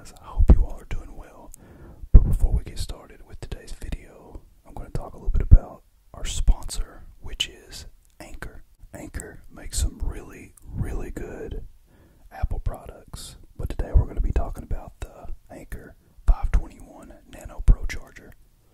guys? I hope you all are doing well. But before we get started with today's video, I'm going to talk a little bit about our sponsor, which is Anker. Anker makes some really, really good Apple products. But today we're going to be talking about the Anker 521 Nano Pro charger.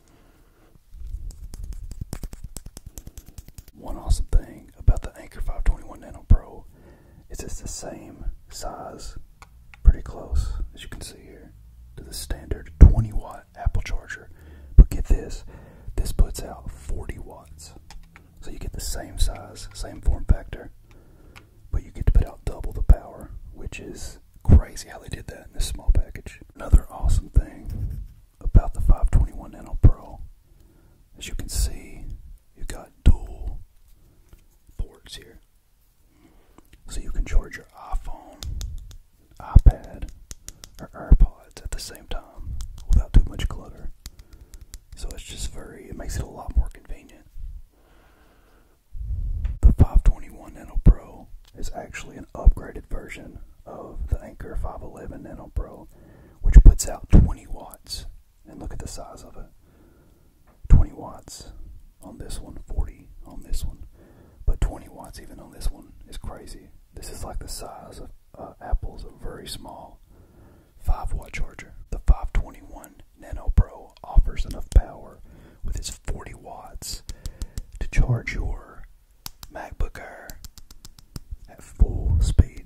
One awesome thing about the Anker 521 Nano Pro is it's the same size, pretty close, as you can see here, to the standard 20 watt Apple charger. But get this, this puts out 40 watts. So you get the same size, same form factor, but you get to put out double the power, which is crazy how they did that in this small package. Another awesome thing about the 521 Nano Pro, as you can see, you've got dual ports here. So you can charge your iPhone, iPad, or AirPods at the same time without too much clutter. So it's just it makes it a lot more convenient. The 521 Nano Pro is actually an upgraded version of the Anker 511 Nano Pro, which puts out 20 watts. And look at the size of it. 20 watts on this one, 40 on this one. But 20 watts even on this one is crazy. This is like the size of Apple's a very small 5 watt charger. The 521 Nano Pro offers enough power with its 40 watts to charge your MacBook Air at full speed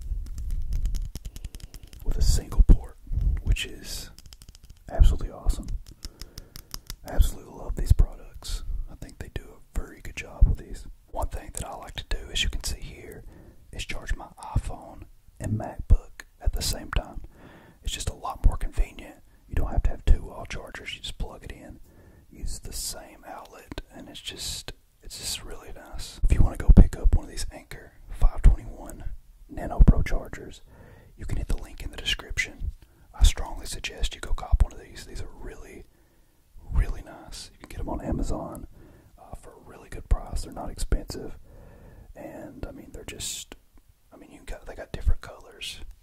with a single port, which is absolutely awesome. I absolutely love these products. I think they do a very good job with these. One thing that I like to do, as you can see here, is charge my iPhone and MacBook at the same time. It's just a lot more convenient. You don't have to have two wall chargers. You just plug it in, use the same outlet, and it's just really nice. If you want to go pick up one of these Anker 521 Nano Pro chargers, you can hit the link in the description. I strongly suggest you go cop one of these. These are really, really nice. You can get them on Amazon for a really good price. They're not expensive, and I mean they got different colors.